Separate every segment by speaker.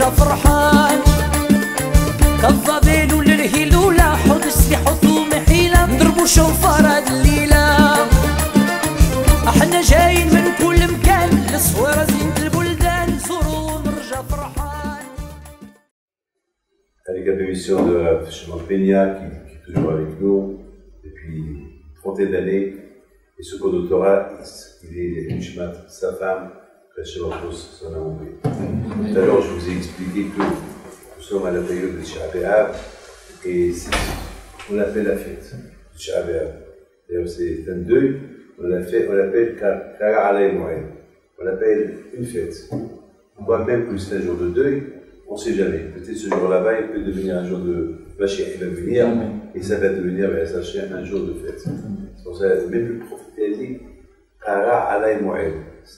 Speaker 1: ونرجع فرحان. كالظبيل وللهيلولة حوض السلاح وثوم حيلة نضربو شوفار هاد الليلة. احنا جايين من كل مكان للصويرة زينة البلدان نزورو ونرجع فرحان.
Speaker 2: Avec la permission de Chemin Peña qui est toujours avec nous depuis une trentaine d'années. Et ce co-doctorat, il est Nishmat, sa femme, Chemin Tous, son nom. Tout à l'heure, je vous ai expliqué que nous sommes à la période de Tisha B'Av et on l'appelle la fête de Tisha B'Av. D'ailleurs, c'est un deuil, on l'appelle Kara Alay Moed. On l'appelle une fête. Voire même plus un jour de deuil, on ne sait jamais. Peut-être ce jour là-bas, il peut devenir un jour de Mashiach, il va venir, et ça va devenir un jour de fête. C'est pour ça, même le prophète a dit Kara Alay Moed.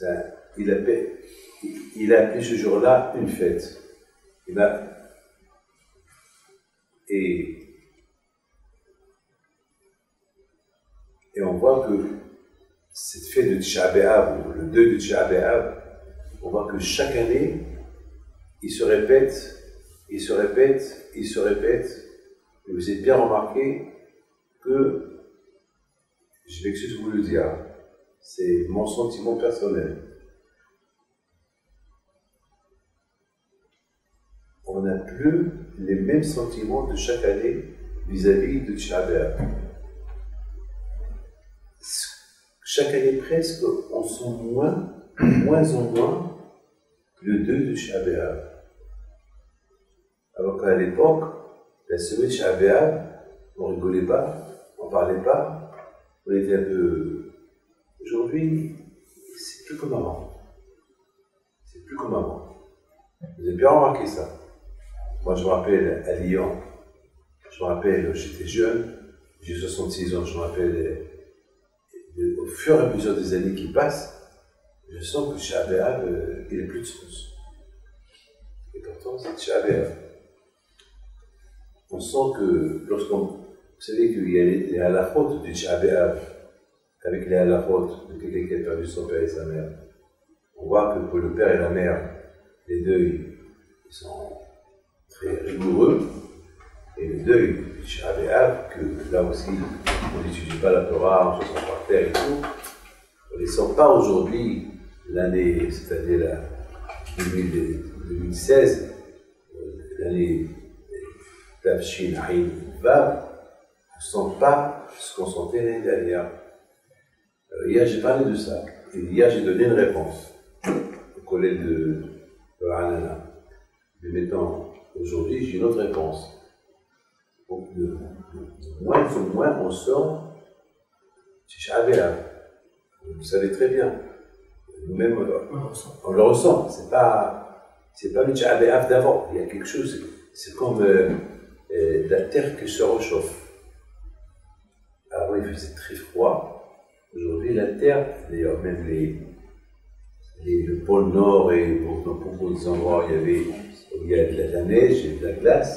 Speaker 2: Il a appelé ce jour-là une fête. Et on voit que cette fête de Tisha B'Av, le deuil de Tisha B'Av, on voit que chaque année, il se répète, il se répète, il se répète. Et vous avez bien remarqué que, je m'excuse de vous le dire, c'est mon sentiment personnel. On n'a plus les mêmes sentiments de chaque année vis-à-vis de Tisha B'Av. Chaque année presque, on sent moins en moins le deuil de Tisha B'Av. Alors qu'à l'époque, la semaine de Tisha B'Av, on ne rigolait pas, on ne parlait pas, on était un peu... Aujourd'hui, c'est plus comme avant. C'est plus comme avant. Vous avez bien remarqué ça. Moi, je me rappelle à Lyon, je me rappelle, j'étais jeune, j'ai 66 ans, je me rappelle, au fur et à mesure des années qui passent, je sens que Tisha B'Av, il n'est plus de sens. Et pourtant, c'est Tisha B'Av. On sent que lorsqu'on... Vous savez qu'il y a les halachot du Tisha B'Av, avec les halachot de quelqu'un qui a perdu son père et sa mère. On voit que pour le père et la mère, les deuils, ils sont très rigoureux. Et le deuil du Tisha B'Av, que là aussi, on n'étudie pas la Torah, on se sent par terre et tout, on ne les sent pas aujourd'hui, l'année, c'est-à-dire la 2016, l'année Tafshin Aïn Vav, on ne sent pas ce qu'on sentait l'année dernière. Hier, j'ai parlé de ça. Et hier, j'ai donné une réponse au collègue de Ranana. Mais maintenant, aujourd'hui, j'ai une autre réponse. Donc, de moins en moins, on sort Tisha B'Av. Vous savez très bien. Nous-mêmes, on le ressent. C'est pas le Tisha B'Av d'avant. Il y a quelque chose, c'est comme la terre qui se réchauffe. Avant, il faisait très froid. Aujourd'hui, la terre, d'ailleurs, même le pôle Nord et pour beaucoup d'endroits où il y a de la neige et de la glace,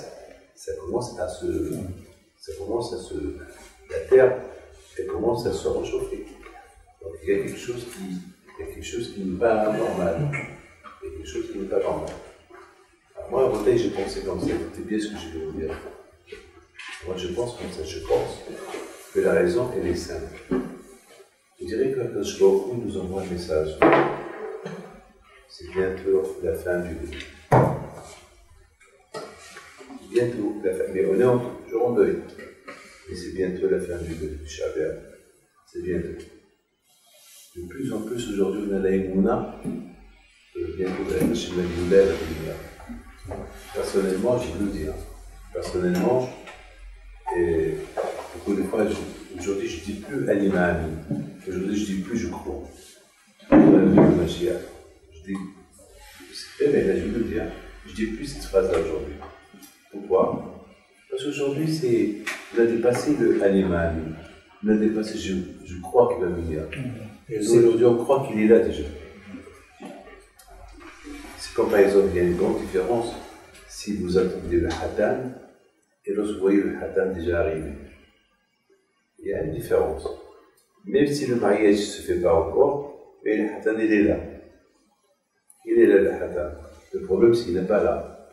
Speaker 2: la terre, elle commence à se réchauffer. Donc il y a quelque chose qui n'est pas normal. Il y a quelque chose qui n'est pas normal. Alors moi, à mon j'ai pensé comme ça, écoutez bien ce que je vais vous dire. Moi, je pense comme ça, je pense que la raison, elle est simple. Je dirais que quand je nous envoie un message, c'est bientôt la fin du deuil. Bientôt la fin, mais on est toujours en deuil. Mais c'est bientôt la fin du deuil, du Tisha B'Av. C'est bientôt. De plus en plus aujourd'hui, on a la Emouna, et bientôt la Hashim Al-Youla va venir. Personnellement, je veux le dire. Personnellement, et beaucoup de fois, aujourd'hui, je ne dis plus Anima Ami. Aujourd'hui, je ne dis plus je crois. Je dis, c'est très bien, là, je veux le dire. Je ne dis plus cette phrase-là aujourd'hui. Pourquoi? Parce qu'aujourd'hui, on a dépassé le Anima Ami. On a dépassé, je crois qu'il va venir. Aujourd'hui, on croit qu'il est là déjà. C'est comme par exemple, il y a une grande différence si vous attendez le Hatan et lorsque vous voyez le Hatan déjà arriver. Il y a une différence. Même si le mariage ne se fait pas encore, mais le Hatan, il est là. Il est là, le Hatan. Le problème, c'est qu'il n'est pas là.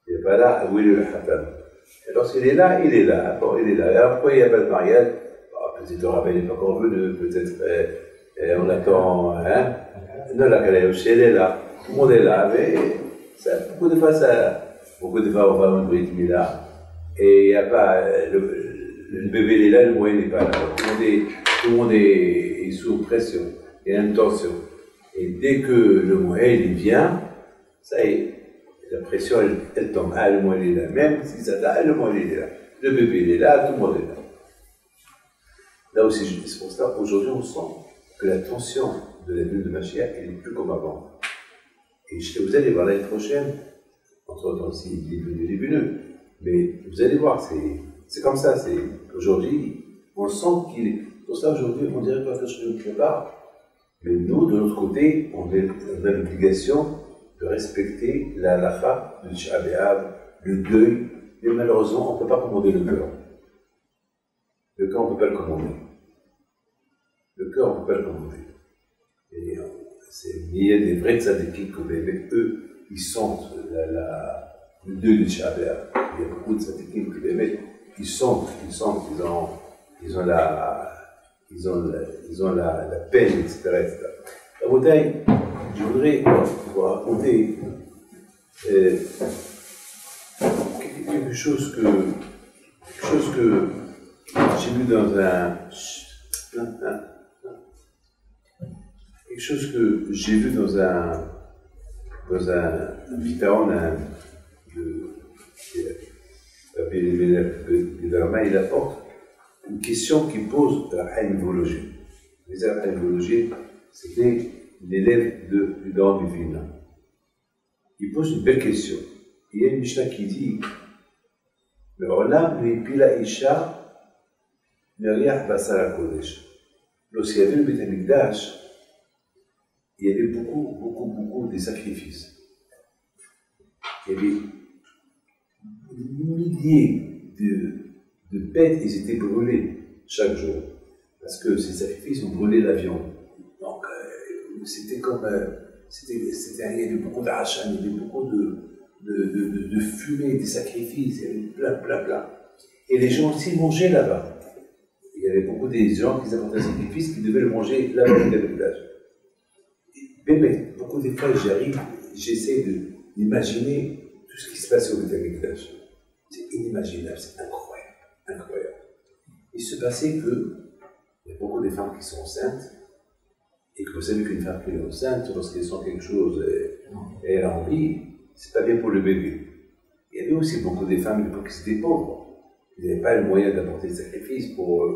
Speaker 2: Il n'est pas là, où est le Khatam? Et lorsqu'il est là, il est là. Bon, il est là. Alors pourquoi il n'y a pas de mariage? Peut-être le rabbin n'est pas encore venu, peut-être on attend. Hein? Non, la Kalayosh, elle est là. Tout le monde est là. Mais beaucoup de fois, on va en Brit Mila. Et il n'y a pas. Le bébé il est là, le moyen n'est pas là. Tout le monde est sous pression. Il y a une tension. Et dès que le moyen il vient, ça y est. La pression, elle tombe. Ah, le moyen il est là. Même si ça t'a, le moyen il est là. Le bébé il est là, tout le monde est là. Là aussi, c'est pour ça qu'aujourd'hui, on sent que la tension de la lune de Mashiach, elle n'est plus comme avant. Et vous allez voir l'année prochaine, entre-temps, il est devenu lumineux, mais vous allez voir, c'est comme ça. Aujourd'hui, on sent qu'il est. Pour ça, aujourd'hui, on dirait pas que je ne prépare. Mais nous, de notre côté, on a l'obligation de respecter la halakha, le Tisha B'Av, le deuil, mais malheureusement, on ne peut pas commander le cœur. Le cœur, on ne peut pas le commander. Le cœur, on ne peut pas le commander. Et il y a des vrais tzadikim comme avec eux, ils sentent le deuil du Tisha B'Av. Il y a beaucoup de tzadikim qui sentent, ils ont la peine, etc. La bouteille, je voudrais vous raconter quelque chose que j'ai vu dans un pitaron il apporte une question qui pose à Haïm Vologé. Les Haïm Vologé, c'était l'élève du Gaon du Vilna. Il pose une belle question. Il y a une Mishnah qui dit le Olam l'Ipila Isha Meriach Basar HaKodesh. Lorsqu'il y avait le Beth Amikdash, il y avait beaucoup de sacrifices. Il y avait milliers de bêtes, ils étaient brûlés chaque jour. Parce que ces sacrifices ont brûlé la viande. Donc, c'était comme. Il y avait beaucoup d'arachan, il y avait beaucoup de fumée, des sacrifices, il y avait plein. Et les gens aussi mangeaient là-bas. Il y avait beaucoup de gens qui apportaient un sacrifice qui devaient le manger là-bas dans le village. Mais beaucoup de fois, j'essaie d'imaginer tout ce qui se passait au village. C'est inimaginable, c'est incroyable. Il se passait qu'il y a beaucoup de femmes qui sont enceintes, et que vous savez qu'une femme qui est enceinte, lorsqu'elle sent quelque chose et elle a envie, c'est pas bien pour le bébé. Il y avait aussi beaucoup de femmes qui étaient pauvres. Ils n'avaient pas le moyen d'apporter des sacrifices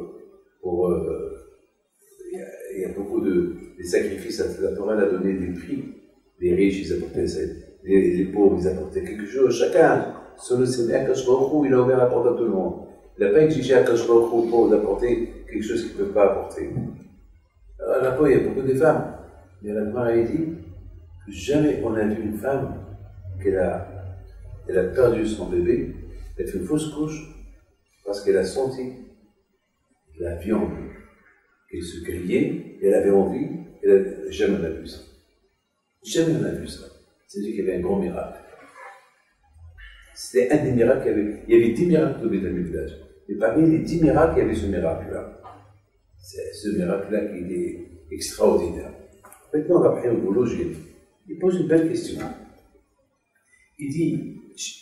Speaker 2: il y a beaucoup de sacrifices, la Torah a donné des prix. Les riches, ils apportaient ça. Les pauvres, ils apportaient quelque chose. Chacun, selon ses Akash Baruch Hu, il a ouvert la porte à tout le monde. Il n'a pas exigé à Akash Baruch Hu pour d'apporter quelque chose qu'il ne peut pas apporter. Alors là-bas, il y a beaucoup de femmes. Mais la Gemara dit que jamais on a vu une femme qu'elle a perdu son bébé, elle a fait une fausse couche parce qu'elle a senti la viande qu'elle se grillait, elle avait envie, jamais on a vu ça. Jamais on a vu ça. C'est-à-dire qu'il y avait un grand miracle. C'était un des miracles qu'il y avait. Il y avait 10 miracles au Beth Amikdash. Et parmi les 10 miracles, il y avait ce miracle-là. C'est ce miracle-là qui est extraordinaire. Maintenant, après, au boulot, il pose une belle question. Il dit,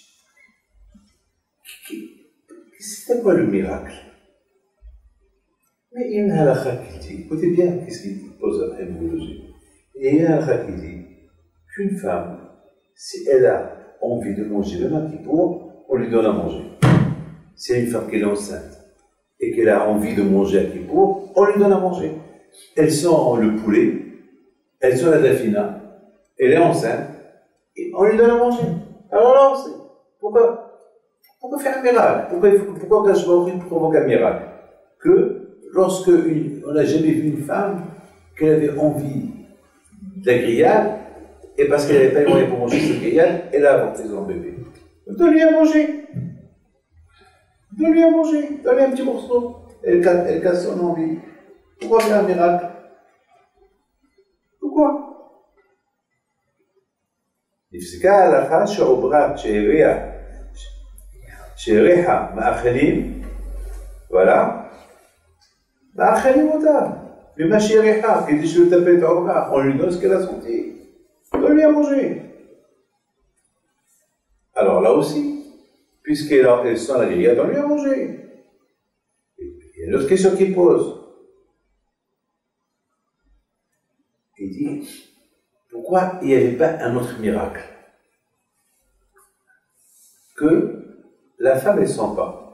Speaker 2: c'était quoi le miracle? Mais il y a une halakha qui dit, écoutez bien qu'est-ce qu'il pose après au boulot. Il y a une halakha qui dit qu'une femme, si elle a envie de manger le matin pour, on lui donne à manger. Si elle est une femme qui est enceinte et qu'elle a envie de manger à Kippour, on lui donne à manger. Elle sent le poulet, elle sent la dafina, elle est enceinte, et on lui donne à manger. Alors là, pourquoi faire un miracle? Pourquoi Akash Baruch Hu provoque un miracle? Que lorsque on n'a jamais vu une femme qu'elle avait envie de la grillade, et parce qu'elle n'avait pas les moyens pour manger cette grillade, elle a avorté son bébé. Donne-lui à manger. Donne-lui à manger. Donne-lui un petit morceau. Elle casse son envie. Pourquoi faire un miracle? Pourquoi? נפסקה ההלכה שעוברה, שהביאה Chez Reha, Ma'akhalim, voilà. Ma'akhalim, mais ma chérie Reha, qui dit je veux taper ta Omar, on lui donne ce qu'elle a senti. Donne-lui à manger. Alors là aussi, puisqu'elle sent la grillade, donne-lui à manger. Il y a une autre question qu'il pose. Il dit, pourquoi il n'y avait pas un autre miracle? Que la femme, elle ne sent pas.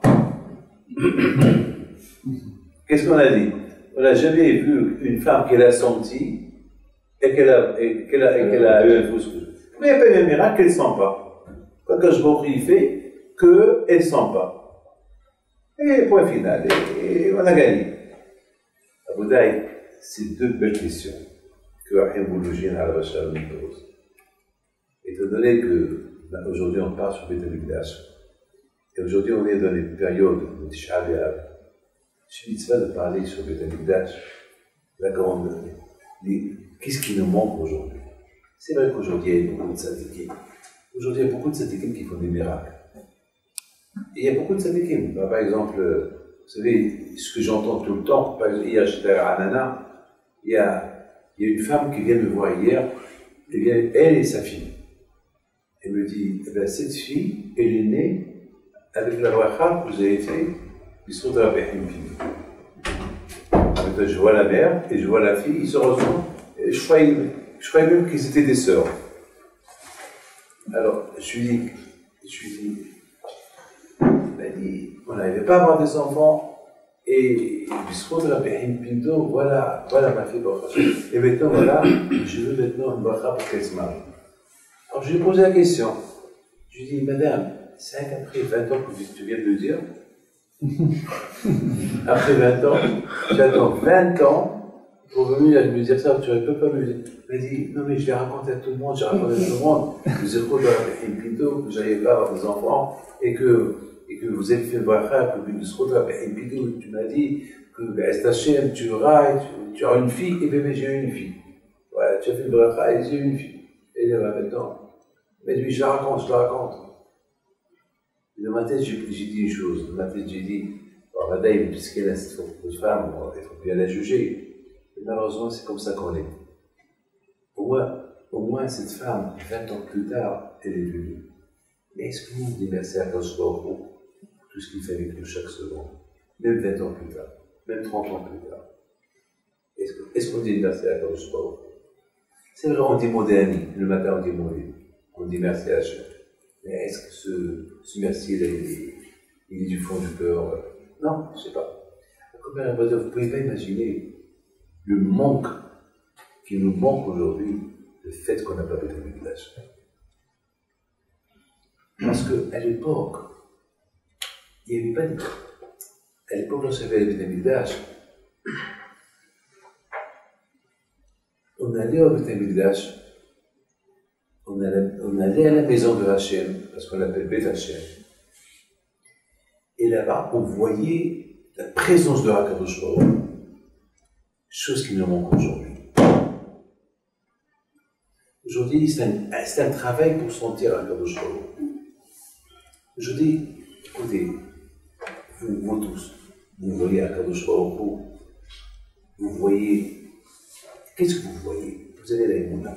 Speaker 2: Qu'est-ce qu'on a dit? On n'a jamais vu une femme qu'elle a senti et qu'elle a eu un faux. Mais il n'y a pas eu un miracle qu'elle ne sent pas. Quand je fait qu'elle ne sent pas. Et point final. Et on a gagné. Abou Daï, c'est deux belles questions que Rahim Bouloujine al-Bachar nous pose. Étant donné que aujourd'hui on parle sur Beth Amikdash, et aujourd'hui on est dans les périodes de Tisha B'Av, je suis mitzvah de parler sur Beth Amikdash, la grande. Qu'est-ce qui nous manque aujourd'hui? C'est vrai qu'aujourd'hui il y a beaucoup de tzadikim. Aujourd'hui il y a beaucoup de tzadikim qui font des miracles. Et il y a beaucoup de tzadikim. Par exemple, vous savez, ce que j'entends tout le temps, par exemple, hier j'étais à Anana, il y a une femme qui vient me voir hier, elle et sa fille. Elle me dit, eh bien, cette fille, elle est née avec la bracha que vous avez fait, ils sont dans la Behim. Je vois la mère et je vois la fille, ils se ressemblent. Je croyais même qu'ils étaient des sœurs. Alors, je lui dis, il m'a dit, on n'arrivait pas à avoir des enfants. Et Biscout Rabbi Pinto, voilà ma fille bracha. Et maintenant, voilà, je veux maintenant une bracha pour qu'elle se marie. Alors je lui ai posé la question. Je lui ai dit, madame, c'est qu'après 20 ans que tu viens de le dire. Après 20 ans, j'attends 20 ans pour venir me dire ça, tu ne peux pas me dire. Elle m'a dit, non mais je l'ai raconté à tout le monde, j'ai raconté à tout le monde. Vous êtes Rabbi Pinto, que je n'arrivais pas à avoir des enfants et que vous avez fait le bracha, que tu m'as dit que Hachem, tu auras une fille, et bien j'ai eu une fille. Voilà, tu as fait le bracha et j'ai eu une fille. Et là, maintenant, mais lui, je la raconte. Et dans ma tête, j'ai dit une chose. Dans ma tête, j'ai dit, Madame, puisqu'elle est cette femme, il faut bien la juger. Et malheureusement, c'est comme ça qu'on est. Au moins, cette femme, 20 ans plus tard, elle est venue. Mais est-ce que nous dit merci à Kadosh Baruch Hu pour tout ce qu'il fait avec nous chaque seconde, même 20 ans plus tard, même 30 ans plus tard? Est-ce qu'on dit merci à Kadosh Baruch Hu? C'est vrai, on dit Modéani, le matin on dit Modé, on dit merci à Hachem. Mais est-ce que ce merci il est du fond du cœur? Non, je ne sais pas. Comme vous ne pouvez pas imaginer le manque qui nous manque aujourd'hui, le fait qu'on n'a pas fait de village. Parce qu'à l'époque, il n'y avait pas de... À l'époque, on savait les Betamikdash. On allait au Betamikdash, on allait à la maison de Hachem, parce qu'on l'appelle Bet Hachem. Et là-bas, on voyait la présence de HaKadosh Baruch Hu, chose qui nous manque aujourd'hui. Aujourd'hui, c'est un travail pour sentir HaKadosh Baruch Hu. Je dis, écoutez, vous tous, vous voyez HaKadosh Baruch Hu, vous voyez, qu'est-ce que vous voyez? Vous avez la Emouna,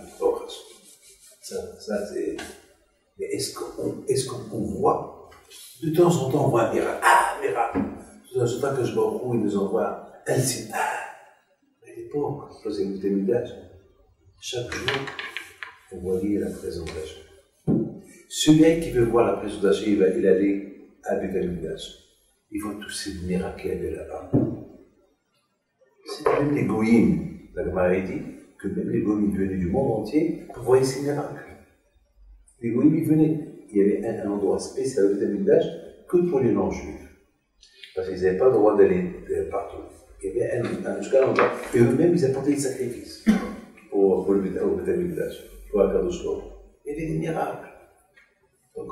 Speaker 2: ça c'est... Mais est-ce qu'on voit? De temps en temps, on voit un miracle. Ah, miracle! De temps en temps, HaKadosh Baruch Hu, il nous envoie un signe. À l'époque, quand vous écoutez Midrash, chaque jour, on voyait la présence d'Hachem. Celui qui veut voir la présence d'Hachem, il va aller à Beth Amikdash. Il voit tous ces miracles qu'il y avait là-bas. C'est même les goïms, la Gemara dit que même les goïms venaient du monde entier pour voir ces miracles. Les goïms, ils venaient. Il y avait un endroit spécial à Beth Amikdash que pour les non-juifs. Parce qu'ils n'avaient pas le droit d'aller partout. Il y avait un endroit. Et eux-mêmes, ils apportaient des sacrifices pour le Beth Amikdash, pour HaKadosh Baruch Hu. Il y avait des miracles. Donc,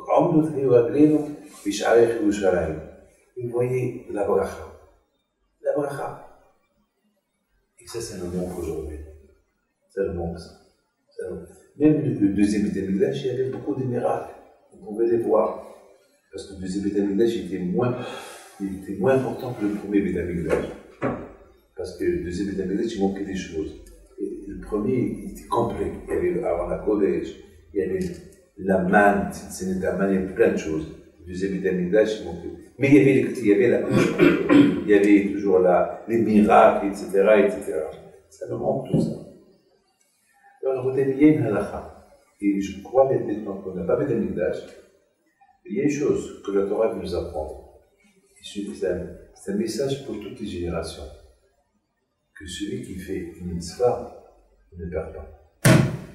Speaker 2: vous voyez la bracha. La bracha. Et ça nous manque aujourd'hui. Ça nous manque, ça. Même le deuxième Beth Amikdash, il y avait beaucoup de miracles. On pouvait les voir. Parce que le deuxième Beth Amikdash était moins important que le premier Beth Amikdash. Parce que le deuxième Beth Amikdash, il manquait des choses. Et le premier, il était complet. Il y avait avant la Kodesh, il y avait la manne, il y avait plein de choses. Le deuxième Beth Amikdash, il manquait. Mais il y avait toujours les miracles, etc. Ça nous manque tout ça. Alors, il y a une halakha. Et je crois maintenant qu'on n'a pas Beth Amikdash. Il y a une chose que la Torah veut nous apprendre. C'est un message pour toutes les générations. Que celui qui fait une mitzvah ne perd pas.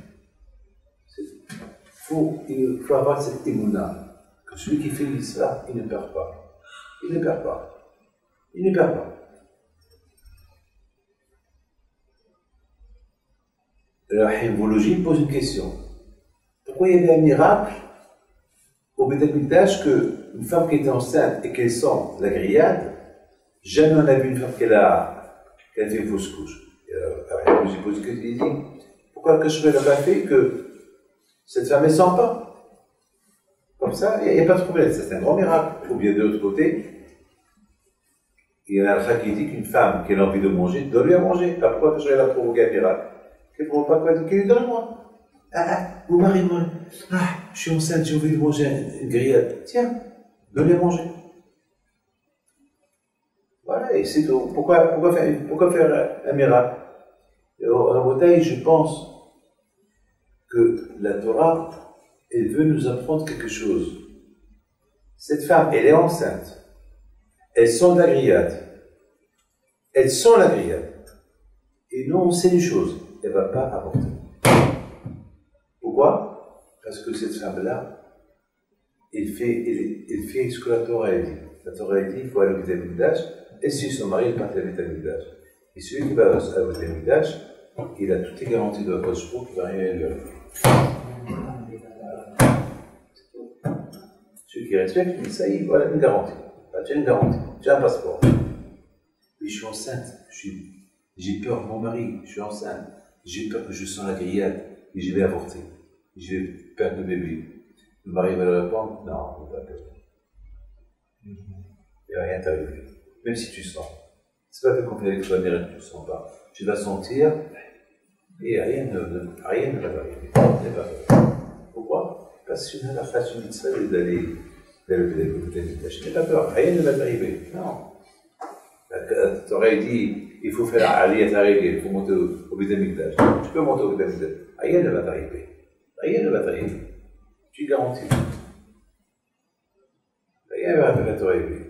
Speaker 2: Il faut avoir cette émouna. Que celui qui fait une mitzvah, il ne perd pas. Il ne perd pas. Il ne perd pas. La hémologie pose une question. Pourquoi il y avait un miracle au Beth Amikdash qu'une femme qui était enceinte et qu'elle sent la grillade, jamais on n'a vu une femme qui a fait une fausse couche. La hémologie pose une question. Il dit, pourquoi le Kashrut n'a pas fait que cette femme ne sent pas? Comme ça, il n'y a pas de problème. C'est un grand miracle. Ou bien de l'autre côté, il y en a un qui dit qu'une femme qui a envie de manger, doit lui à manger. Pourquoi Kashrut a provoqué un miracle? Qu'elle ne provoque pas quoi? Qu'elle lui donne moi. Vous mariez moi. Je suis enceinte, j'ai envie de manger une grillade. Tiens, donne-lui à manger. Voilà, et c'est tout. Pourquoi faire un miracle? En bouteille, je pense que la Torah, elle veut nous apprendre quelque chose. Cette femme, elle est enceinte. Elle sent la grillade. Elle sent la grillade. Et nous, on sait une chose. Elle ne va pas avorter. Pourquoi? Parce que cette femme-là, elle fait ce que la Torah a dit. La Torah a dit qu'il faut aller au Beth Amikdash, et si son mari, il part au Beth Amikdash. Et celui qui va au Beth Amikdash, il a toutes les garanties de la Kodesh pour qu'il va rien lui arriver. Celui qui respecte, il dit ça, il voilà une garantie. Tu as une garantie, tu as un passeport. Oui, je suis enceinte, j'ai peur de mon mari, je suis enceinte, j'ai peur que je sens la grillade, et je vais avorter, je vais perdre le bébé. Le mari va le répondre, non, il va perdre. Il ne va rien t'arriver, même si tu sens. C'est pas que quand tu es avec toi, tu ne le sens pas. Tu vas sentir, et rien ne va t'arriver. Pourquoi? Parce que la façon de ça, c'est d'aller vers le Beth Amikdash. N'aie pas peur, rien ne va t'arriver. Non. Tu aurais dit, il faut faire Aliyat Harigel, il faut monter au Beth Amikdash. Tu peux monter au Beth Amikdash. Rien ne va t'arriver. Rien ne va t'arriver. Tu garantis. Rien ne va t'arriver.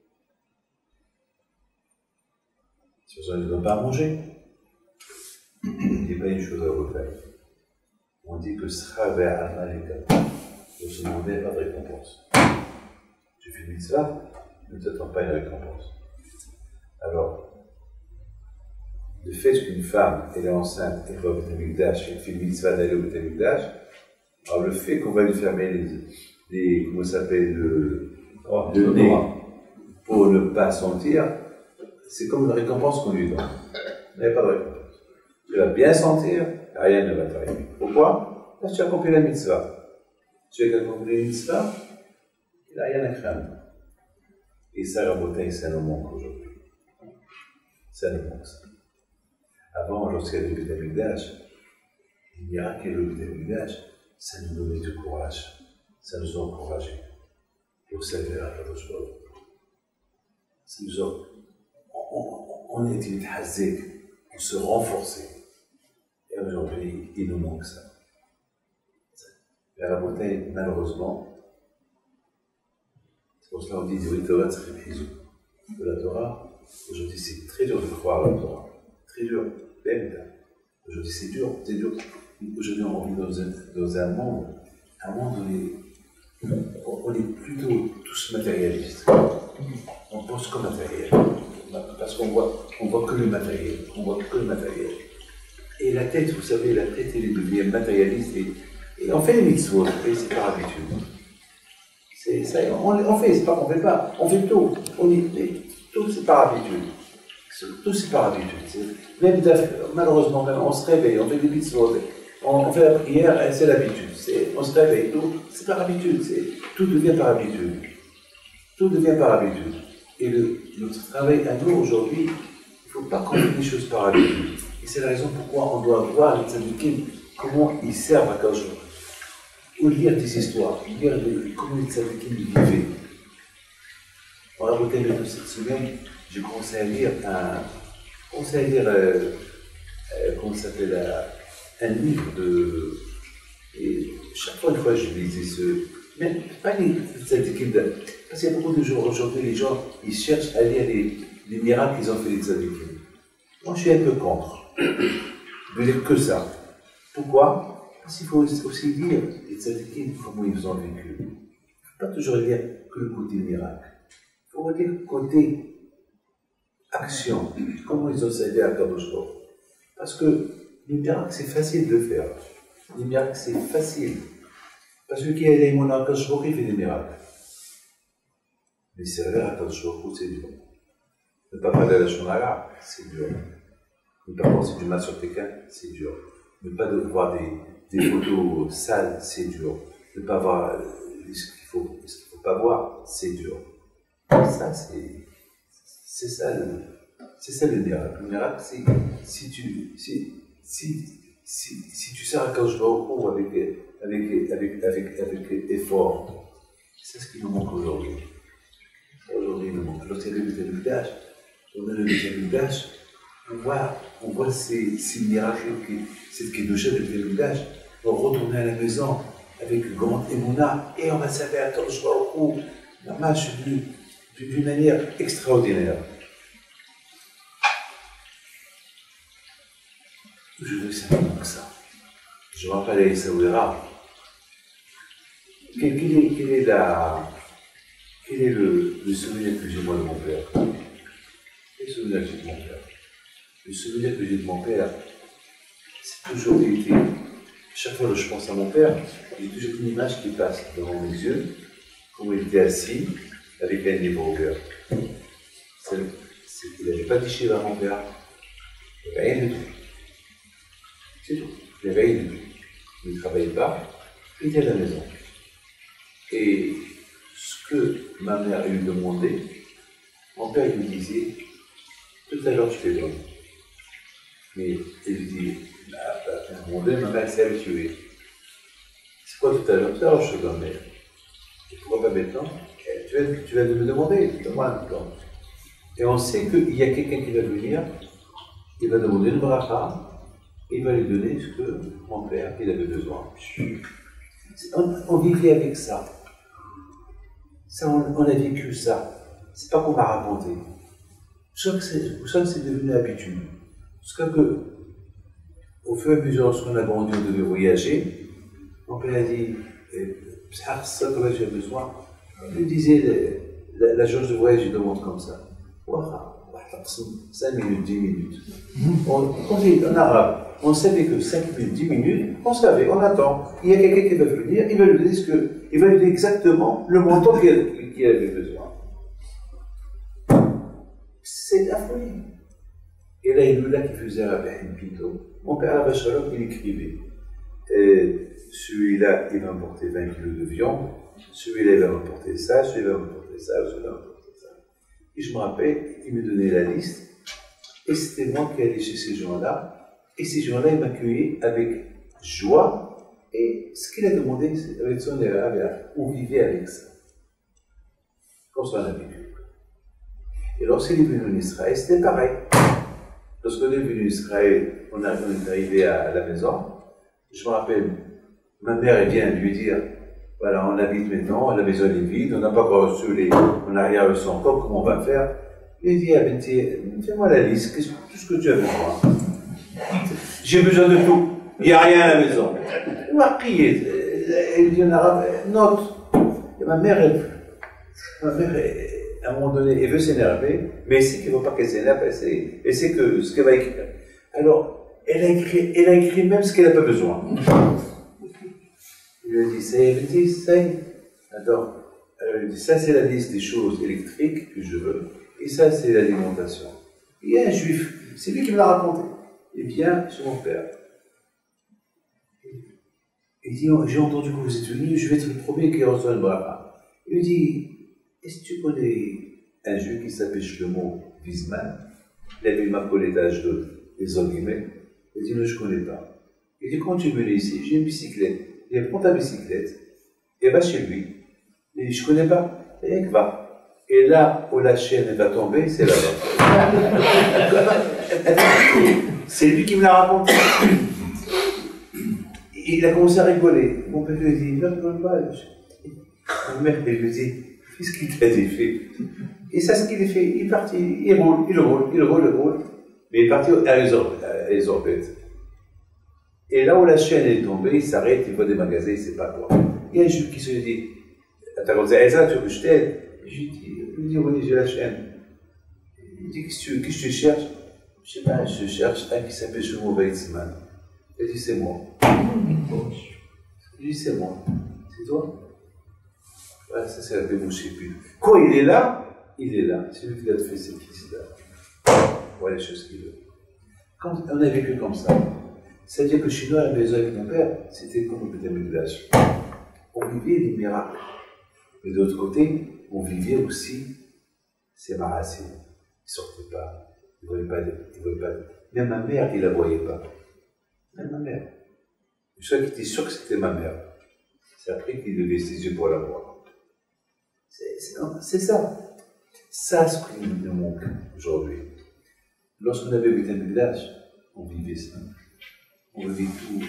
Speaker 2: Si on ne donne pas à manger, il n'y a pas une chose à refaire. On dit que Sra Ve'al Malika, on se demandait pas de récompense. Tu fais une mitzvah, ne t'attends pas à une récompense. Alors, le fait qu'une femme, elle est enceinte, elle va au Beth Amikdash, elle fait une mitzvah d'aller au Beth Amikdash, alors le fait qu'on va lui fermer comment ça s'appelle, le nez pour ne pas sentir, c'est comme une récompense qu'on lui donne. Il n'y a pas de récompense. Tu vas bien sentir, rien ne va t'arriver. Pourquoi? Parce que tu as accompli la mitzvah. Tu as accompli la mitzvah, il n'y a rien à craindre. Et ça, la beauté, ça nous manque aujourd'hui. Ça nous manque, ça. Avant, lorsqu'il y avait le Beth Amikdash, les miracles et le Beth Amikdash, ça nous donnait du courage. Ça nous a encouragés. Pour servir à Kadosh Baruch Hu. Ça nous a... On était mithazik, on se renforçait. Et aujourd'hui, il nous manque ça. Et à la bouteille, malheureusement, c'est pour cela qu'on dit de la Torah. Aujourd'hui, c'est très dur de croire à la Torah. Très dur. Aujourd'hui, c'est dur. Aujourd'hui, on vit dans un monde où on est plutôt tous matérialistes. On pense qu'au matériel. Parce qu'on voit que le matériel. Et la tête, vous savez, elle devient matérialiste et on fait les mitzvot, et c'est par habitude. C'est ça, on fait, c'est pas qu'on fait pas, on fait tout. Tout c'est par habitude. Tout c'est par habitude. Même malheureusement, on se réveille, on fait des mitzvot, on fait la prière, et c'est l'habitude. On se réveille, tout, c'est par habitude. Tout devient par habitude. Tout devient par habitude. Et notre travail à nous aujourd'hui, il ne faut pas qu'on fasse les choses par habitude. Et c'est la raison pourquoi on doit voir les tzadikim, comment ils servent à Kadosh Baruch Hu. Ou lire des histoires, lire comment les tzadikim vivaient. On a voté de cette semaine, j'ai commencé à lire comment ça s'appelle, un livre de. Et chaque fois, une fois, je lisais mais pas les tzadikim. Parce qu'il y a beaucoup de gens aujourd'hui, les gens, ils cherchent à lire les miracles qu'ils ont fait les tzadikim. Moi, je suis un peu contre. Je veux dire que ça. Pourquoi? Parce qu'il faut aussi lire les tzadikim, comment ils ont vécu. Il ne faut pas toujours lire que le côté miracle. Il faut lire le côté action, comment ils ont aidé à Kadosh Baruch Hu. Parce que les miracles, c'est facile de le faire. Les miracles, c'est facile. Parce que qui a les monas à Kadosh Baruch Hu, il fait des miracles. Mais servir à Kadosh Baruch Hu, c'est dur. Ne pas parler à la shonara, c'est dur. Ne pas penser du mal sur quelqu'un, c'est dur. Ne pas voir des photos sales, c'est dur. Ne pas voir ce qu'il faut pas voir, c'est dur. Ça, c'est ça le miracle. Le miracle, c'est si tu sers à Kadosh Baruch Hu avec effort. C'est ce qui nous manque aujourd'hui. Aujourd'hui, il nous manque. Lorsqu'il y a le Beth Amikdash, on a le Beth Amikdash, on voit ces miracles, cette Kedusha du Beth Amikdash. On retourne à la maison avec une grande émouna et on va servir à Kadosh Baruch Hu. La marche d'une manière extraordinaire. Je veux simplement que ça. Je me rappelle à Essaouira. Quel est le souvenir que j'ai moi de mon père? Quel est le souvenir que j'ai de mon père? Le souvenir que j'ai de mon père, c'est toujours été. Chaque fois que je pense à mon père, j'ai toujours une image qui passe devant mes yeux, comment il était assis avec un livre au cœur. Il n'avait pas dit chez mon père. Il n'avait rien du tout. C'est tout. Il n'avait rien du tout. Il ne travaillait pas, il était à la maison. Et ce que ma mère lui demandait, mon père lui disait, tout à l'heure je te donne. Mais il lui dit, à un moment donné, ma mère s'est habituée. C'est quoi tout à l'heure? Tout à l'heure je te donne, mais pourquoi pas maintenant? Tu vas me demander, donne-moi un temps. Et on sait qu'il y a quelqu'un qui va venir, il va demander le bracha, et il va lui donner ce que mon père il avait besoin. On vivait avec ça. On a vécu ça. C'est pas qu'on m'a raconté. Je sens que c'est devenu habitude. Parce que, au fur et à mesure, lorsqu'on a grandi, on devait voyager. Mon père a dit, c'est ça que j'ai besoin. Il lui disait, la jauge de voyage, il demande comme ça. 5 minutes, 10 minutes. On dit en arabe, on savait que 5 minutes, 10 minutes, on savait, on attend. Il y a quelqu'un qui va venir, il va lui donner exactement le montant qu'il avait besoin. C'est la folie. Et là, il qui faisait Rabbi Pinto. Mon père, Rabbi Shalom, il écrivait. Celui-là, il va m'apporter 20 kilos de viande. Celui-là, il va m'apporter ça, celui-là, il va m'apporter ça, celui-là, il va m'apporter ça. Et je me rappelle, il me donnait la liste. Et c'était moi qui allais chez ces gens-là. Et ces gens-là, ils m'accueillaient avec joie. Et ce qu'il a demandé, c'est avec son erreur, on vivait avec ça. Comme ça, on a vécu. Et lorsqu'il est venu en Israël, c'était pareil. Lorsqu'on est venu en Israël, on est arrivé à la maison. Je me rappelle, ma mère, elle vient lui dire, voilà, on habite maintenant, la maison est vide, on n'a pas encore reçu on n'a rien reçu encore, comment on va faire? Il dit à Benti, fais-moi la liste, tout ce que tu as besoin. J'ai besoin de tout, il n'y a rien à la maison. Il m'a prié, il dit en arabe, note. Et ma mère, à un moment donné, elle veut s'énerver, mais elle sait qu'il ne faut pas qu'elle s'énerve, elle sait que ce qu'elle va écrire. Alors, elle a écrit même ce qu'elle n'a pas besoin. Il lui a dit, ça y est. Alors, elle lui a dit, ça c'est la liste des choses électriques que je veux, et ça c'est l'alimentation. Il y a un juif, c'est lui qui me l'a raconté. Il vient chez mon père. Il dit, j'ai entendu que vous êtes venu, je vais être le premier qui reçoit le bracha. Il lui dit, Est-ce que tu connais un jeu qui s'appelle Shlomo Wiesmann? Il avait ma colletage des guillemets. Il dit non, je ne connais pas. Il dit quand tu es venu ici, j'ai une bicyclette. Il dit prends ta bicyclette et va chez lui. Il dit je ne connais pas. Et va. Et là où la chaîne va tomber, c'est là-bas. C'est lui qui me l'a raconté. Il a commencé à rigoler. Mon père lui a dit, ne rigole pas. Ma mère lui dit, qu'est-ce qu'il t'a dit fait? Et ça, ce qu'il a fait, il est parti, il roule. Mais il est parti à les orbettes. Et là où la chaîne est tombée, il s'arrête, il voit des magasins, il ne sait pas quoi. Il y a un juif qui se dit, t'as commencé à ça, tu veux que je t'aide? Je lui dis, oui, j'ai la chaîne. Il dit, qu'est-ce que tu cherches? Je ne sais pas, je cherche un qui s'appelle Shlomo Weizmann. Il dit, c'est moi. Je dis, c'est moi. C'est toi? Voilà, ça c'est la débouchée. Quand il est là, c'est lui qui a fait cette crise-là. Voilà les choses qu'il veut. Quand on a vécu comme ça, c'est-à-dire que chez nous, à la maison avec mon père, c'était comme le Beth Amikdash. On vivait des miracles. Mais de l'autre côté, on vivait aussi ces marassines. Ils ne sortaient pas, ils ne voyaient pas. Même ma mère, il ne la voyait pas. Même ma mère. Je savais qu'il était sûr que c'était ma mère. C'est après qu'il levait ses yeux pour la voir. C'est ça. Ça, ce qui nous manque aujourd'hui. Lorsqu'on avait le Beth Amikdash, on vivait ça. On vivait tout.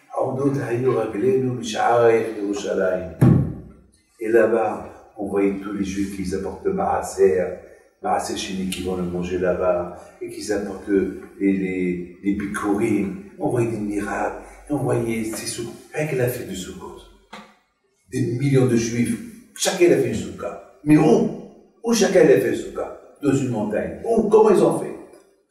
Speaker 2: Et là-bas, on voyait tous les juifs qui apportent le marasser chéni qui vont le manger là-bas, et qui apportent les bikurim. On voyait des miracles, on voyait ces souks. Rien qu'elle a fait du soukot. Des millions de juifs, chacun a fait une souka. Mais où chacun a fait une souka? Dans une montagne. Comment ils ont fait?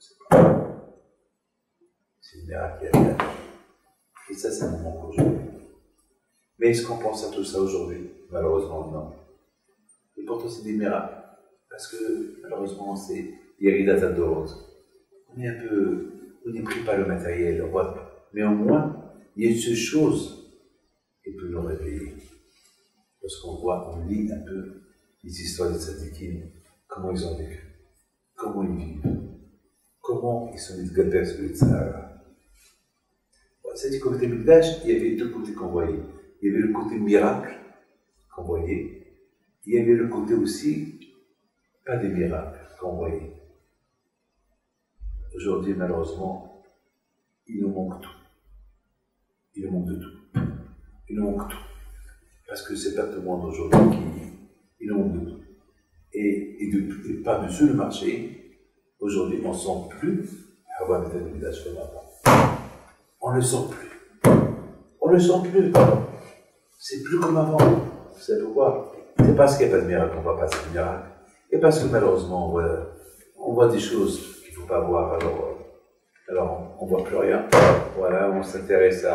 Speaker 2: C'est une miracle. Et ça, c'est un moment aujourd'hui. Mais est-ce qu'on pense à tout ça aujourd'hui? Malheureusement, non. Et pourtant, c'est des miracles. Parce que, malheureusement, c'est Yeridat Adorot. On est pris par le matériel, mais au moins, il y a une seule chose qui peut nous réveiller. Lorsqu'on on lit un peu les histoires des tzadikim, comment ils ont vécu, comment ils vivent, comment ils sont mitgaber sur le Tzahara. C'est-à-dire qu'au Beth Amikdash, il y avait deux côtés qu'on voyait. Il y avait le côté miracle qu'on voyait. Il y avait le côté aussi, pas des miracles qu'on voyait. Aujourd'hui, malheureusement, il nous manque tout. Il nous manque de tout. Il nous manque tout. Parce que c'est pas tout le monde aujourd'hui il nous manque de tout. Et par-dessus le marché, aujourd'hui, on ne sent plus avoir Beth Amikdash comme avant. On ne le sent plus. On ne le sent plus. C'est plus comme avant. Vous savez pourquoi? C'est parce qu'il n'y a pas de miracle qu'on ne voit pas de miracle. Et parce que malheureusement, on voit des choses qu'il ne faut pas voir, alors on ne voit plus rien. Voilà, on s'intéresse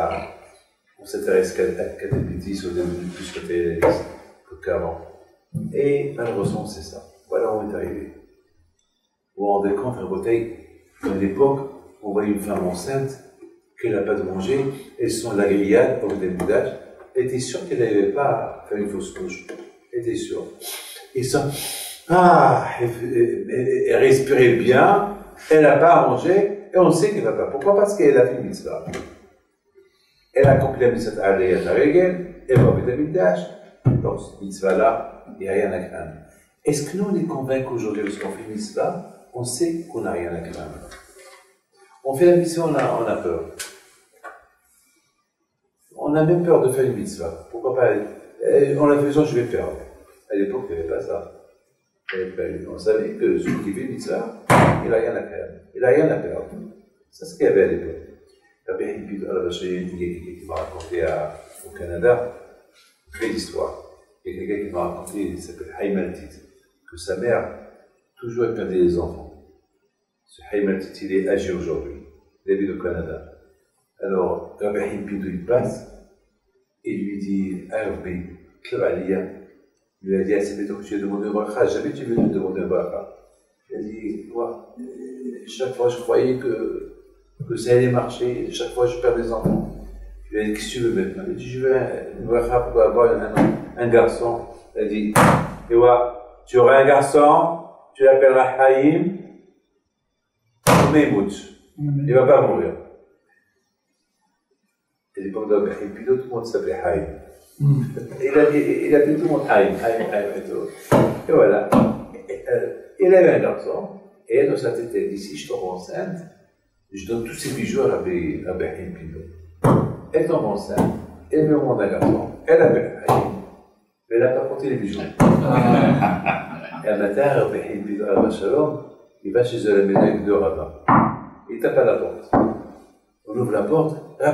Speaker 2: qu'à des bêtises, au début plus qu'avant. Et malheureusement, c'est ça. Voilà où on est arrivé. Vous vous rendez compte, à bouteille, à l'époque, on voyait une femme enceinte, qu'elle n'a pas de manger, elle sent la grillade au déboudage, elle était sûre qu'elle n'avait pas fait une fausse couche. Elle était sûre. Et ça, elle respirait bien, elle n'a pas à manger, et on sait qu'elle ne va pas. Pourquoi? Parce qu'elle a fait une mitzvah. Elle a accompli la mitzvah à Aliyat Haregel, elle va au Beth Amikdash. Dans cette mitzvah-là, il n'y a rien à craindre. Est-ce que nous, on est convaincus aujourd'hui, lorsqu'on fait une mitzvah, on sait qu'on n'a rien à craindre? On fait la mitzvah, on a peur. On a même peur de faire une mitzvah. Pourquoi pas? En la faisant, je vais perdre. À l'époque, il n'y avait pas ça. On savait que celui qui fait une mitzvah, il n'a rien à perdre. Il n'a rien à perdre. C'est ce qu'il y avait à l'époque. Il y a quelqu'un qui m'a raconté au Canada une belle histoire. Il y a quelqu'un qui m'a raconté, il s'appelle Haymaltit, que sa mère, toujours, elle perdait les enfants. Ce Haymaltit, il est âgé aujourd'hui. Il habite au Canada. Alors, Rabbi Himpidou, il passe et lui dit, Rabbi, Klabalia, il lui a dit, ah, c'est plutôt que tu as demandé un bracha, jamais tu veux me demander un bracha. Il a dit, moi, chaque fois je croyais que ça allait marcher, chaque fois je perds des enfants. Il a dit, qu'est-ce que tu veux maintenant? Il a dit, je veux un bracha pour avoir un garçon. Il a dit, et voilà, tu auras un garçon, tu l'appelleras Haïm, mais il mout. Il ne va pas mourir. À l'époque d'Abraham Pinto, tout le monde s'appelait Haïm. Il a appelé tout le monde Haïm, et tout. Et voilà. Il avait un garçon, et dans sa tête, elle dit, si je tombe enceinte, je donne tous ces bijoux à Abraham Pinto. Elle tombe enceinte, elle me demande un garçon, elle appelle Haïm, mais elle n'a pas compté les bijoux. Et un matin, Abraham Pinto, il va chez eux à la maison avec 2 rabbins. Il tape à la porte. On ouvre la porte.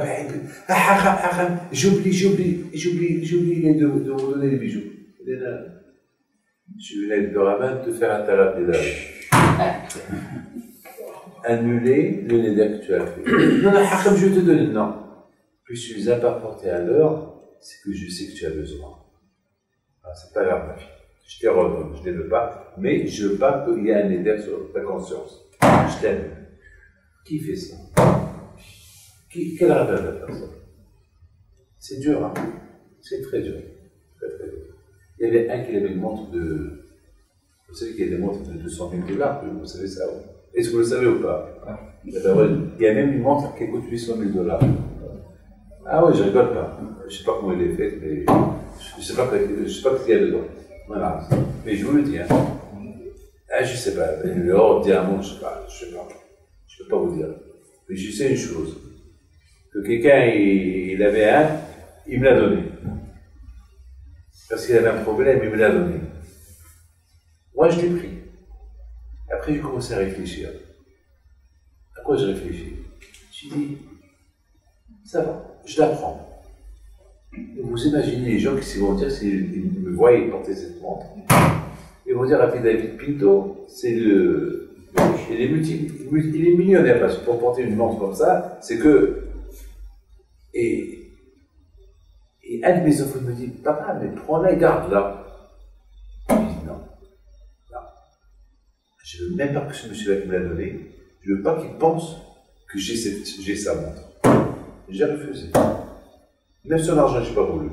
Speaker 2: J'oublie de vous donner les bijoux. Je suis venu avec 2 rabbins te faire un talab des dames. Annuler le neder que tu as fait. Non, non, je vais te donner. Non. Puis je suis apporté à l'heure, c'est que je sais que tu as besoin. Ah, c'est pas grave, ma fille. Je te redonne, je ne les veux pas, mais je veux pas qu'il y ait un neder sur ta conscience. Je t'aime. Qui fait ça? Quel rabbin va faire ça? C'est dur, hein? C'est très dur. Très, très dur. Il y avait un qui avait une montre de. Vous savez qu'il y a des montres de $200 000, vous savez ça? Est-ce que vous le savez ou pas? Il y a même une montre qui coûte $800 000. Ah oui, je rigole pas. Je ne sais pas comment il est fait, mais je ne sais pas ce qu'il y a dedans. Voilà. Mais je vous le dis, hein. Ah, je ne sais pas. L'or, diamant, je ne sais pas. Je ne peux pas vous dire. Mais je sais une chose. Que quelqu'un, il avait un, il me l'a donné. Parce qu'il avait un problème, il me l'a donné. Moi, je l'ai pris. Après, j'ai commencé à réfléchir. À quoi je réfléchis? Je me suis dit, ça va, je la prends. Vous imaginez les gens qui vont dire, s'ils me voient porter cette montre, ils vont dire, après David Pinto, c'est le. Il est millionnaire parce que pour porter une montre comme ça, c'est que. Et un de mes enfants me dit, papa, mais prends-la et garde-la. Je dis non. Non. Je ne veux même pas que ce monsieur-là qui me l'a donné, je ne veux pas qu'il pense que j'ai sa montre. J'ai refusé. Même son argent, je n'ai pas voulu.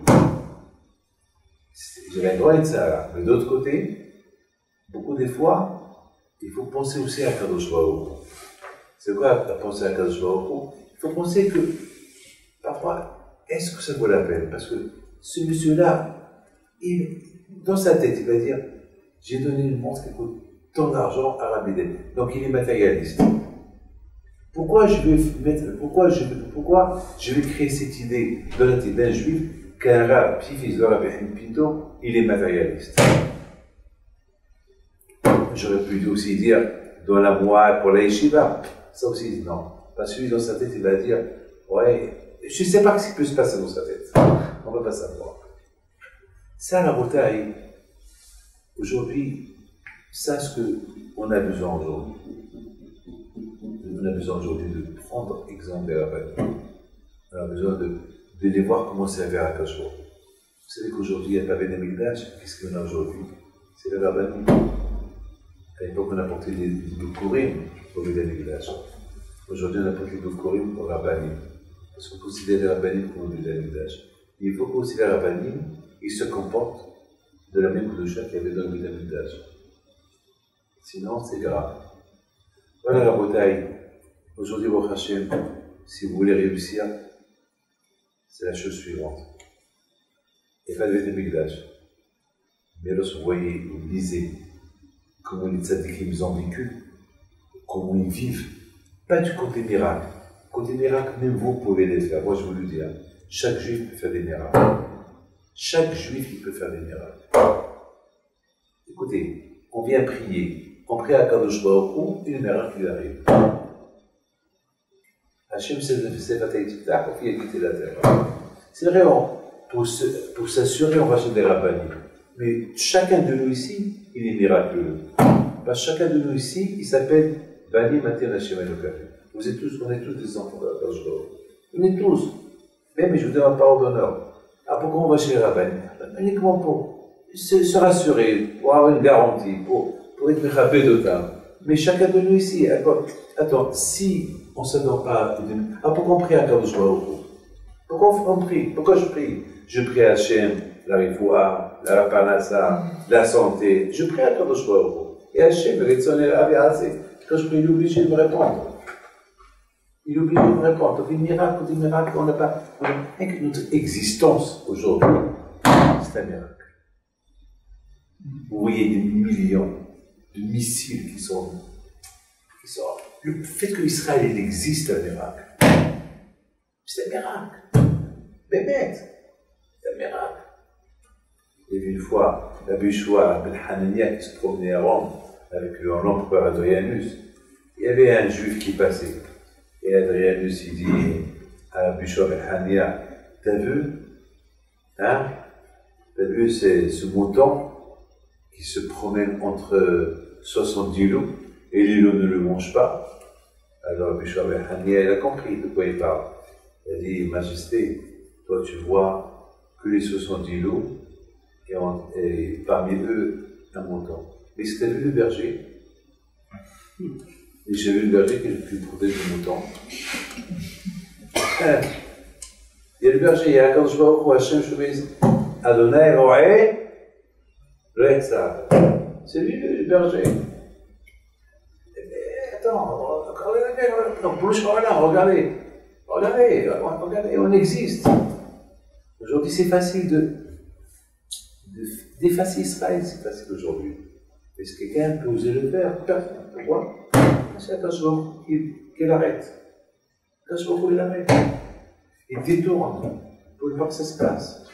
Speaker 2: J'avais un droit de ça. Mais d'autre côté, beaucoup des fois, il faut penser aussi à Kadosh Baruch Hu. C'est quoi penser à Kadosh Baruch Hu? Il faut penser que, parfois, est-ce que ça vaut la peine? Parce que ce monsieur-là, dans sa tête, il va dire, j'ai donné une montre qui coûte tant d'argent à Rabbi. Donc il est matérialiste. Pourquoi je vais créer cette idée dans la tête d'un juif qu'un rab, petit-fils de Rabbi Pinto, il est matérialiste? J'aurais pu aussi dire, dans la moelle pour la yeshiva, ça aussi, non. Parce que lui, dans sa tête, il va dire, ouais, je ne sais pas ce qui peut se passer dans sa tête. On ne va pas savoir. Ça, la bataille, aujourd'hui, ça, ce qu'on a besoin aujourd'hui. On a besoin aujourd'hui de prendre exemple des rabbins. On a besoin de les voir comment servir à Akash Baruch Hu. Vous savez qu'aujourd'hui, il n'y a pas Beth Amikdash. Qu'est-ce qu'on a aujourd'hui? C'est le rabbin. À l'époque, on a porté des Bikurim pour Beth Amikdash. Aujourd'hui, on a porté des Bikurim pour Rabbanim. Parce qu'on considère les Rabbanim comme Beth Amikdash. Il faut qu'aussi les Rabbanim, ils se comportent de la même Kedusha qu'il y avait dans le Beth Amikdash. Sinon, c'est grave. Voilà la bataille. Aujourd'hui, Baruch Hashem, si vous voulez réussir, c'est la chose suivante. Il n'y a pas de Beth Amikdash. Mais lorsque vous voyez, vous lisez comment les tzadikim ont vécu, comment ils vivent, pas du côté miracle. Côté miracle, même vous pouvez les faire. Moi, je vous le dis, hein. Chaque juif peut faire des miracles. Chaque juif, il peut faire des miracles. Écoutez, on vient prier. On prie à Kadosh Baruch Hu, et le miracle il arrive. Hachem s'est fait tic-tac, il a quitté la terre. C'est vrai, pour s'assurer, on va chez des rabbanim. Mais chacun de nous ici, il est miraculeux. Parce que chacun de nous ici, il s'appelle Bani Mater Hachem Elokahu. On est tous des enfants de la Kadosh Baruch Hu. On est tous. Même, je vous donne ma parole d'honneur. Ah, pourquoi on va chez les rabbanim? Uniquement pour se rassurer, pour avoir une garantie, pour être méchapé d'autant. Mais chacun de nous ici, attends, si on ne s'adore pas, pourquoi on prie à Kadosh Baruch Hu? Pourquoi on prie? Pourquoi je prie? Je prie à Hachem la rifoua, la panassa, la santé. Je prie à Kadosh Baruch Hu. Et Hachem, quand je prie, il est obligé de me répondre. Il est obligé de me répondre. Des miracles, on n'a pas. Notre existence aujourd'hui, c'est un miracle. Vous voyez des millions de missiles qui sont. Le fait que Israël existe, c'est un miracle. C'est un miracle. Mais bête, c'est un miracle. Il y avait une fois Rabbi Shua ben Hanania qui se promenait à Rome avec l'empereur Adrianus. Il y avait un juif qui passait. Et Adrianus, il dit à Rabbi Shua ben Hanania, t'as vu? Hein? T'as vu ce mouton qui se promène entre 70 loups et les loups ne le mangent pas? Alors Rabbi Shua ben Hanania, il a compris de quoi il parle. Il a dit, Majesté, toi tu vois que les 70 loups et parmi eux un mouton. Mais c'était vu le berger. Et j'ai vu le berger qui protège le mouton. Il y a le berger, il y a quand je vois Hachem Shobez, Adonai Roé, Retsa. C'est lui le berger. Mais attends, regardez, on existe. Aujourd'hui, c'est facile d'effacer Israël, c'est facile aujourd'hui. Est-ce que quelqu'un peut oser le faire? Personne. Pourquoi? C'est Akash qu'il arrête. Akash il l'arrête. Il détourne pour voir que ça se passe.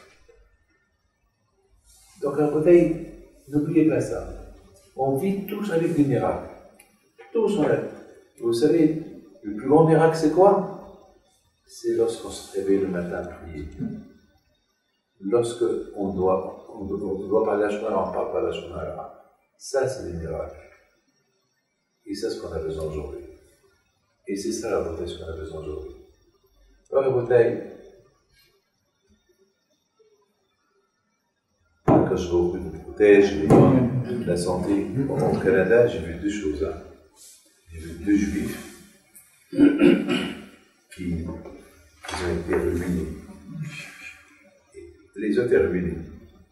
Speaker 2: Donc, à côté, n'oubliez pas ça. On vit tous avec des miracles. Tous, on a. Vous savez, le plus grand miracle, c'est quoi? C'est lorsqu'on se réveille le matin à prier. Lorsqu'on doit parler la Shema, on ne parle pas la Shema. Ça, c'est des miracles. Et c'est ce qu'on a besoin aujourd'hui. Et c'est ça la beauté, ce qu'on a besoin aujourd'hui. Alors, la beauté, quand je vois beaucoup de protège, de la santé, au Canada, j'ai vu deux choses. Hein. J'ai vu deux juifs qui ont été ruinés. Les autres étaient ruinés.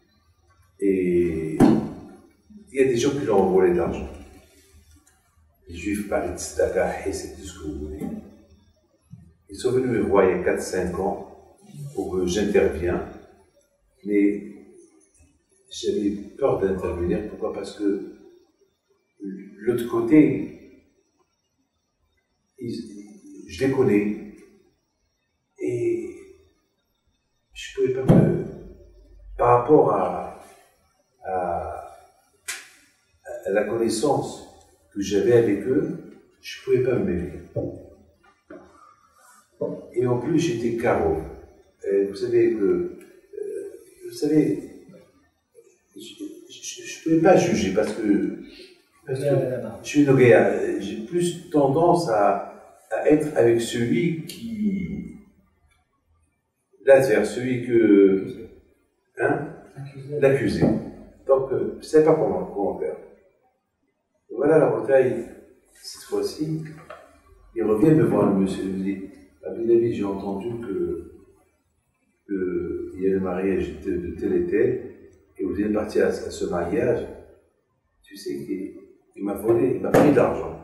Speaker 2: Et il y a des gens qui leur ont volé de l'argent. Les juifs parlaient de tzedaka et c'est tout ce que vous voulez. Ils sont venus me voir il y a 4-5 ans pour que j'intervienne, mais j'avais peur d'intervenir. Pourquoi? Parce que l'autre côté, je les connais et je ne pouvais pas me. Par rapport à la connaissance que j'avais avec eux, je ne pouvais pas me mêler. Et en plus, j'étais carreau. Vous savez que. Je ne pouvais pas juger parce que je suis Nogéa. J'ai plus tendance à être avec celui qui. L'adverse, celui que. Hein? L'accusé. Donc, je ne savais pas comment faire. Et voilà la bataille, cette fois-ci. Il revient me voir le monsieur. Il me dit, David, j'ai entendu qu'il y a le mariage de tel et tel, et vous êtes parti à ce mariage. Tu sais qu'il m'a volé, il m'a pris de l'argent.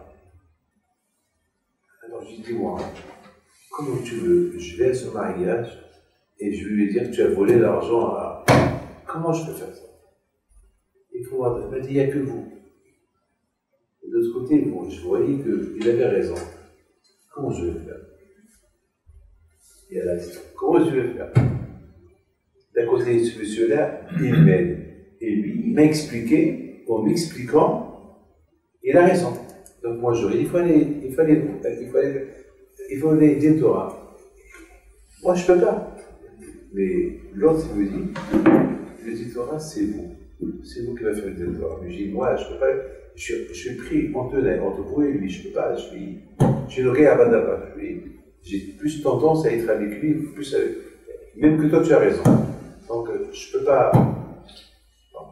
Speaker 2: Alors je dis, moi, comment tu veux? Je vais à ce mariage et je vais lui dire que tu as volé l'argent à. Comment je peux faire ça? Il faut voir, il m'a dit, il n'y a que vous. Et de l'autre côté, bon, je voyais qu'il avait raison. Comment je vais faire? Et elle a dit, comment je vais faire? D'un côté, ce monsieur-là, il m'aide. Et lui, il m'a expliqué, en m'expliquant, il a raison. Donc moi, je lui ai dit, il faut des Torah. Moi, je ne peux pas. Mais l'autre, il me dit, le Torah, c'est vous. C'est vous qui va faire le Torah. Mais je dis, moi, je ne peux pas. Je suis pris entre vous et lui, je ne peux pas. Je suis nogué à Badaba. J'ai plus tendance à être avec lui, plus avec, même que toi, tu as raison. Donc, je ne peux pas. Bon.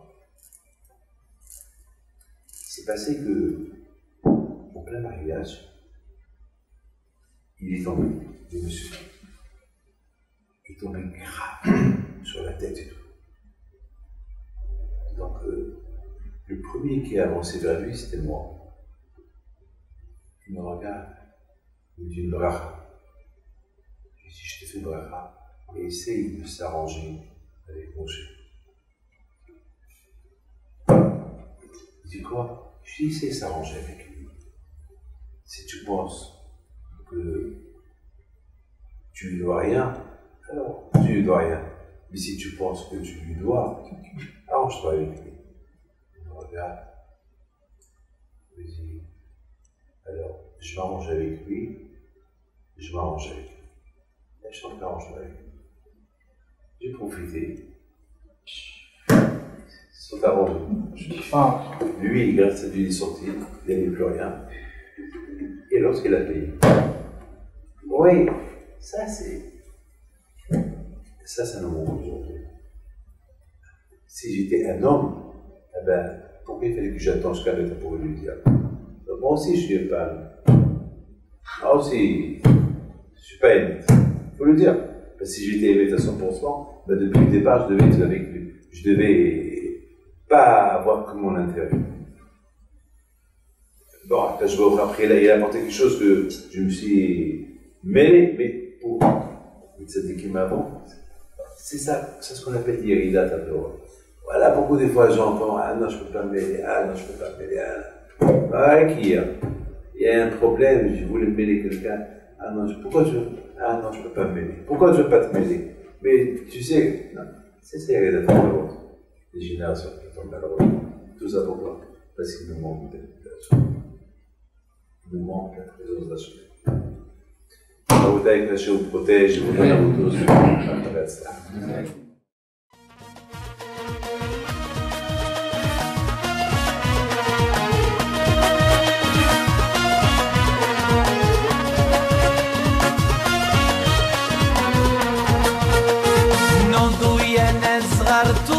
Speaker 2: C'est passé que, en plein mariage, il est tombé, le monsieur. Il est tombé grave sur la tête et tout. Donc, le premier qui a avancé vers lui, c'était moi. Il me regarde, il me dit une bracha. Je lui dis, je te fais une bracha, et essaye de s'arranger avec mon chef. Il dit quoi? Je lui dis, essaye de s'arranger avec lui. Si tu penses que tu lui dois rien, alors tu lui dois rien. Mais si tu penses que tu lui dois, arrange-toi avec lui. Il me regarde. Il me dit, alors, je m'arrange avec lui, je m'arrange avec lui. Et je m'arrange avec lui. J'ai profité. Ils sont arrangés. Lui, grâce à Dieu, il est sorti, il n'avait plus rien. Et lorsqu'il a payé. Oui, ça c'est un homme aujourd'hui. Si j'étais un homme, eh ben, pourquoi il fallait que j'attende jusqu'à maintenant pour lui dire? Moi aussi, je suis pas. Moi aussi, je ne suis pas émette. Il faut le dire. Parce que si j'étais émette à 100%, ben depuis le départ, je devais être avec lui. Je devais pas avoir que mon intérêt. Bon, après, je vois après, là, il a apporté quelque chose que je me suis mêlé, mais pour cette équipe avant, c'est ça, c'est ce qu'on appelle l'irida tableau. Voilà, beaucoup des fois, les gens pensent, ah non, je ne peux pas me mêler, ah non, je ne peux pas me mêler, ah qui il y a un problème, je voulais mêler quelqu'un, ah non, pourquoi tu veux, ah non, je ne peux pas me mêler, pourquoi tu ne veux pas te mêler? Mais tu sais, non, c'est ça, l'irida tableau. Les générations qui tombent malheureusement. Tout ça pourquoi? Parce qu'il nous manque d'invitation. Il nous manque la présence d'Hachem. Raboutaï, que Hachem vous protège, vous donne à vous tous.
Speaker 1: نضوي أنا صغرت